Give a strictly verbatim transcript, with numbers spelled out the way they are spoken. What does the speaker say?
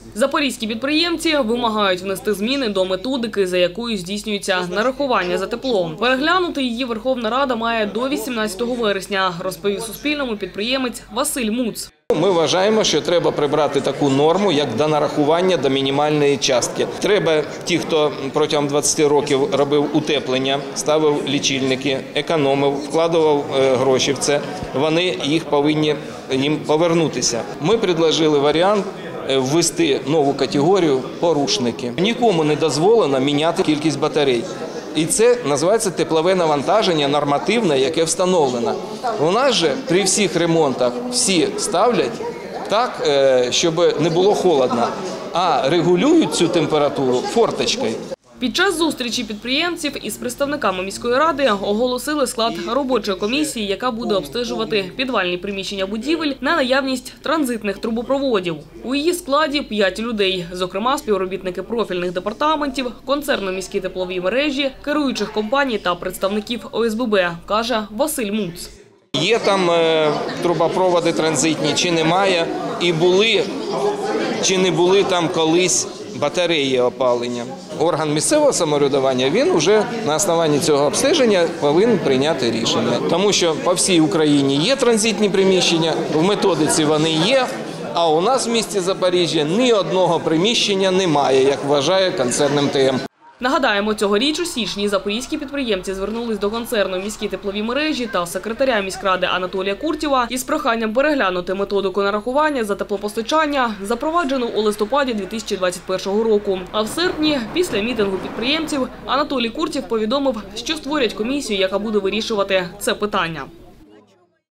Запорізькі підприємці вимагають внести зміни до методики, за якою здійснюється нарахування за тепло. Переглянути її Верховна Рада має до вісімнадцятого вересня, розповів Суспільному підприємець Василь Муц. Ми вважаємо, що треба прибрати таку норму, як до нарахування до мінімальної частки. Треба ті, хто протягом двадцяти років робив утеплення, ставив лічильники, економив, вкладував гроші в це, вони їх повинні їм повернутися. Ми пропонували варіант ввести нову категорію порушники. Нікому не дозволено міняти кількість батарей. І це називається теплове навантаження нормативне, яке встановлено. У нас же при всіх ремонтах всі ставлять так, щоб не було холодно, а регулюють цю температуру форточкою. Під час зустрічі підприємців із представниками міської ради оголосили склад робочої комісії, яка буде обстежувати підвальні приміщення будівель на наявність транзитних трубопроводів. У її складі п'ять людей, зокрема співробітники профільних департаментів, концерну «Міські теплові мережі», керуючих компаній та представників О С Б Б, каже Василь Муц. Є там е, трубопроводи транзитні чи немає, і були чи не були там колись батареї опалення. Орган місцевого самоврядування, він вже на основанні цього обстеження повинен прийняти рішення. Тому що по всій Україні є транзитні приміщення, в методиці вони є, а у нас в місті Запоріжжя ні одного приміщення немає, як вважає концерн М Т М. Нагадаємо, цьогоріч у січні запорізькі підприємці звернулись до концерну «Міські теплові мережі» та секретаря міськради Анатолія Куртєва із проханням переглянути методику нарахування за теплопостачання, запроваджену у листопаді дві тисячі двадцять першого року. А в серпні, після мітингу підприємців, Анатолій Куртєв повідомив, що створять комісію, яка буде вирішувати це питання.